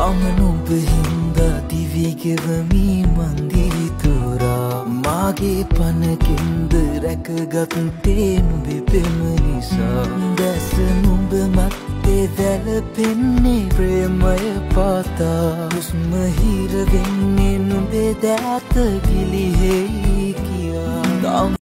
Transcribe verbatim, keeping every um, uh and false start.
තාම නුඹ හින්දා දිවි ගෙවමි මන්දිරි තුරා මාගේ පනකින්ද රැකගත්තේ නුඹේ පෙම නිසා දැස නුඹ මත්තේ වැළපෙන්නේ ප්‍රේමය පාතා හුස්ම හිර වෙන්නේ නුඹේ දෑත ගිලිහෙයි කියා